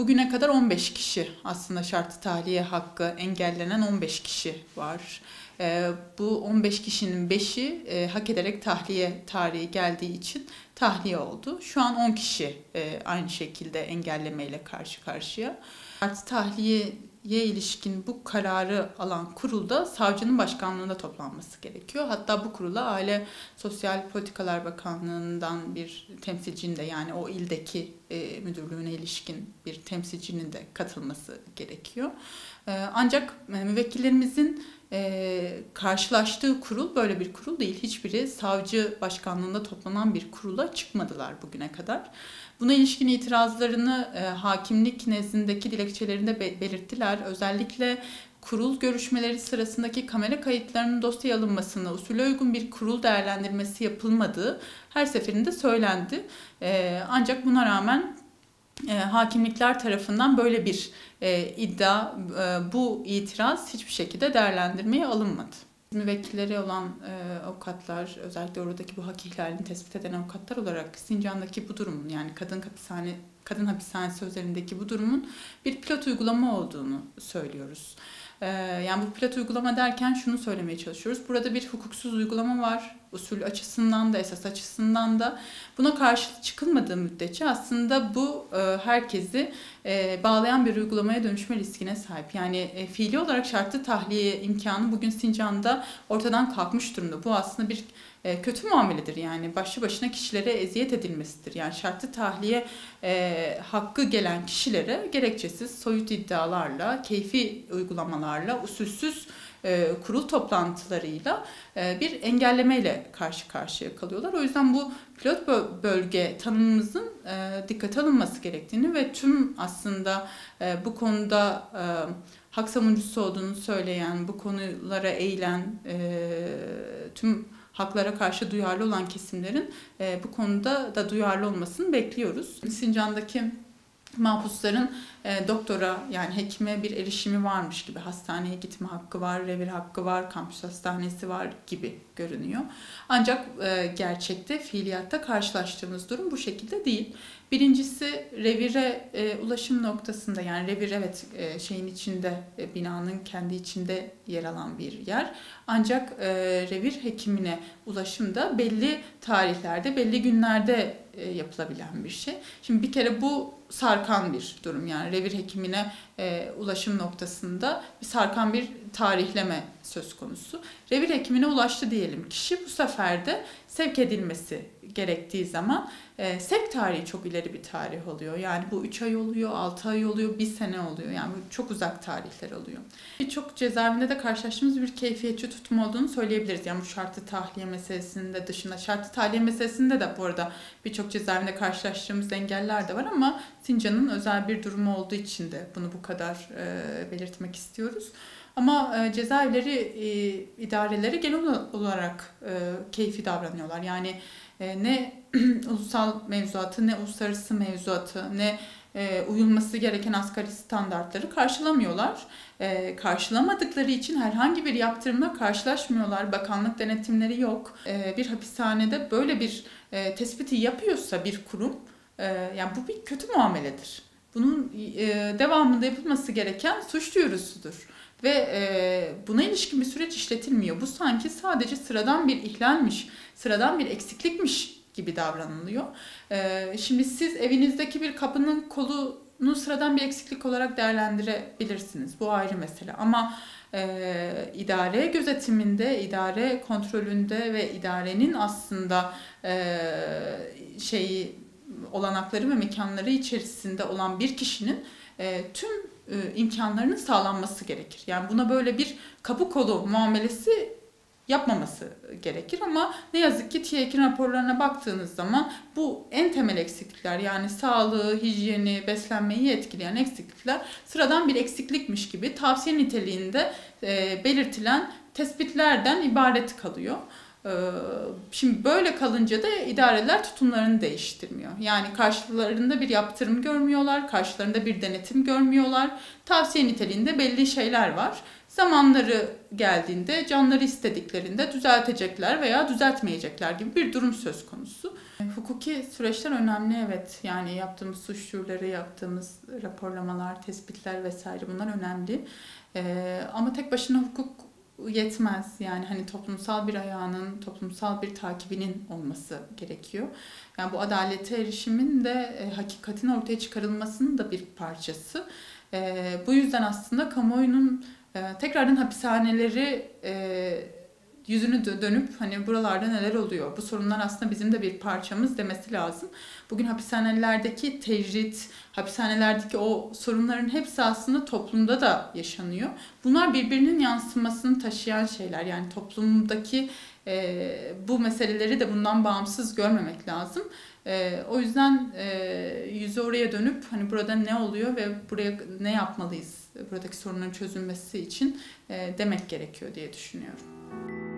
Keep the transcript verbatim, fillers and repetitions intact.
Bugüne kadar on beş kişi aslında şartlı tahliye hakkı engellenen on beş kişi var. E, bu on beş kişinin beşi e, hak ederek tahliye tarihi geldiği için tahliye oldu. Şu an on kişi e, aynı şekilde engellemeyle karşı karşıya. Şartlı tahliyeye ilişkin bu kararı alan kurulda savcının başkanlığında toplanması gerekiyor. Hatta bu kurula Aile Sosyal Politikalar Bakanlığı'ndan bir temsilcinin de, yani o ildeki e, müdürlüğüne ilişkin bir temsilcinin de katılması gerekiyor. E, ancak e, müvekkillerimizin e, karşılaştığı kurul böyle bir kurul değil. Hiçbiri savcı başkanlığında toplanan bir kurula çıkmadılar bugüne kadar. Buna ilişkin itirazlarını e, hakimlik nezdindeki dilekçelerinde be- belirttiler. Özellikle kurul görüşmeleri sırasındaki kamera kayıtlarının dosyaya alınmasını, usule uygun bir kurul değerlendirmesi yapılmadığı her seferinde söylendi. E, ancak buna rağmen e, hakimlikler tarafından böyle bir e, iddia, e, bu itiraz hiçbir şekilde değerlendirmeye alınmadı. Müvekkilleri olan e, avukatlar, özellikle oradaki bu hak ihlalini tespit eden avukatlar olarak Sincan'daki bu durumun, yani kadın hapishane, kadın hapishanesi özelindeki bu durumun bir pilot uygulama olduğunu söylüyoruz. E, yani bu pilot uygulama derken şunu söylemeye çalışıyoruz. Burada bir hukuksuz uygulama var. Usul açısından da, esas açısından da. Buna karşı çıkılmadığı müddetçe aslında bu e, herkesi e, bağlayan bir uygulamaya dönüşme riskine sahip. Yani e, fiili olarak şartlı tahliye imkanı bugün Sincan'da ortadan kalkmış durumda. Bu aslında bir e, kötü muameledir. Yani başlı başına kişilere eziyet edilmesidir. Yani şartlı tahliye e, hakkı gelen kişilere gerekçesiz soyut iddialarla, keyfi uygulamalarla, usulsüz e, kurul toplantılarıyla e, bir engellemeyle karşı karşıya kalıyorlar. O yüzden bu pilot bölge tanımımızın e, dikkate alınması gerektiğini ve tüm aslında e, bu konuda e, hak savunucusu olduğunu söyleyen, bu konulara eğilen, e, tüm haklara karşı duyarlı olan kesimlerin e, bu konuda da duyarlı olmasını bekliyoruz. Sincan'daki mahpusların e, doktora, yani hekime bir erişimi varmış gibi, hastaneye gitme hakkı var, revir hakkı var, kampüs hastanesi var gibi görünüyor. Ancak e, gerçekte, fiiliyatta karşılaştığımız durum bu şekilde değil. Birincisi revire e, ulaşım noktasında, yani revir evet e, şeyin içinde, e, binanın kendi içinde yer alan bir yer. Ancak e, revir hekimine ulaşım da belli tarihlerde, belli günlerde e, yapılabilen bir şey. Şimdi bir kere bu sarkan bir durum, yani revir hekimine e, ulaşım noktasında bir sarkan bir tarihleme söz konusu. Revir hekimine ulaştı diyelim kişi, bu sefer de sevk edilmesi gerektiği zaman e, sevk tarihi çok ileri bir tarih oluyor. Yani bu üç ay oluyor, altı ay oluyor, bir sene oluyor. Yani bu çok uzak tarihler oluyor. Birçok cezaevinde de karşılaştığımız bir keyfiyetçi tutum olduğunu söyleyebiliriz. Yani bu şartlı tahliye meselesinin de dışında, şartlı tahliye meselesinde de bu arada birçok cezaevinde karşılaştığımız engeller de var ama Sincan'ın özel bir durumu olduğu için de bunu bu kadar e, belirtmek istiyoruz. Ama e, cezaevleri, e, idareleri genel olarak e, keyfi davranıyorlar. Yani e, ne ulusal mevzuatı, ne uluslararası mevzuatı, ne e, uyulması gereken asgari standartları karşılamıyorlar. E, karşılamadıkları için herhangi bir yaptırımla karşılaşmıyorlar. Bakanlık denetimleri yok. E, bir hapishanede böyle bir e, tespiti yapıyorsa bir kurum, e, yani bu bir kötü muameledir. Bunun e, devamında yapılması gereken suç duyurusudur. Ve e, buna ilişkin bir süreç işletilmiyor. Bu sanki sadece sıradan bir ihlalmiş, sıradan bir eksiklikmiş gibi davranılıyor. E, şimdi siz evinizdeki bir kapının kolunu sıradan bir eksiklik olarak değerlendirebilirsiniz. Bu ayrı mesele. Ama e, idare gözetiminde, idare kontrolünde ve idarenin aslında e, şeyi olanakları ve mekanları içerisinde olan bir kişinin e, tüm imkanlarının sağlanması gerekir. Yani buna böyle bir kapı kolu muamelesi yapmaması gerekir ama ne yazık ki T İ K'nin raporlarına baktığınız zaman bu en temel eksiklikler, yani sağlığı, hijyeni, beslenmeyi etkileyen eksiklikler sıradan bir eksiklikmiş gibi tavsiye niteliğinde e, belirtilen tespitlerden ibaret kalıyor. Şimdi böyle kalınca da idareler tutumlarını değiştirmiyor. Yani karşılarında bir yaptırım görmüyorlar, karşılarında bir denetim görmüyorlar. Tavsiye niteliğinde belli şeyler var. Zamanları geldiğinde, canları istediklerinde düzeltecekler veya düzeltmeyecekler gibi bir durum söz konusu. Hukuki süreçler önemli, evet. Yani yaptığımız suç duyuruları, yaptığımız raporlamalar, tespitler vesaire bunlar önemli. Ama tek başına hukuk yetmez. Yani hani toplumsal bir ayağının, toplumsal bir takibinin olması gerekiyor. Yani bu adalete erişimin de e, hakikatin ortaya çıkarılmasının da bir parçası. E, bu yüzden aslında kamuoyunun e, tekrardan hapishaneleri e, yüzünü dönüp hani buralarda neler oluyor? Bu sorunlar aslında bizim de bir parçamız demesi lazım. Bugün hapishanelerdeki tecrit, hapishanelerdeki o sorunların hepsi aslında toplumda da yaşanıyor. Bunlar birbirinin yansımasını taşıyan şeyler. Yani toplumdaki e, bu meseleleri de bundan bağımsız görmemek lazım. E, o yüzden e, yüzü oraya dönüp hani burada ne oluyor ve buraya ne yapmalıyız? Buradaki sorunların çözülmesi için e, demek gerekiyor diye düşünüyorum.